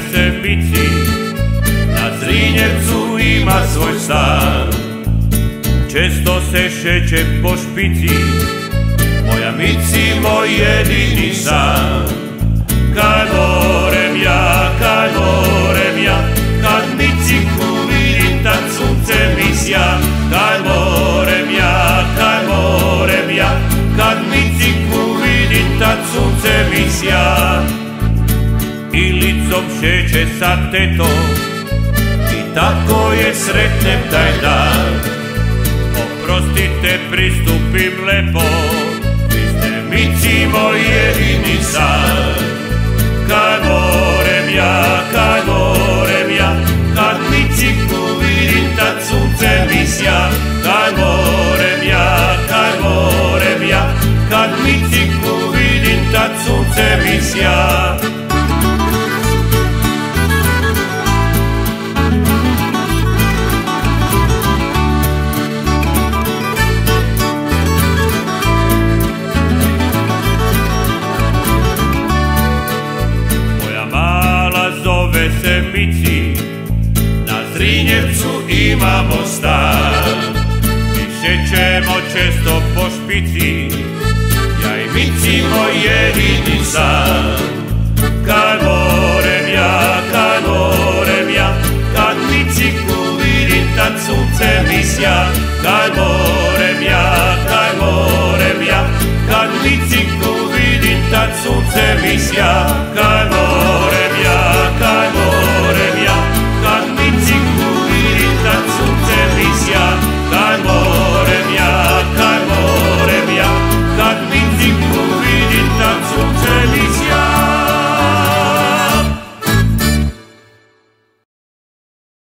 se Mici, na Zrinjevcu ima svoj stan. Često se šeće po špici, moja Mici, moj jedini san. Kad morem ja, kad Miciku vidim, tad sunce mi sja. Kad morem ja, kad Miciku vidim, tad sunce mi sja. I licom šeće sa tetom, i tako je sretnem taj dan. Oprostite, pristupim lepo, vi ste Mici, moj jedini san. Kad morem ja, kad Miciku vidim, tad sunce mi sja. Kad morem ja, kad Miciku vidim, tad sunce mi sja. Zove se Mici, na Zrinjevcu imamo stan. I šećemo često po špici, ja i Mici, moj jedini san. Kad morem ja, kad Miciku vidim, tad sunce mi sja. Kad morem ja, kad Miciku vidim, tad sunce mi sja.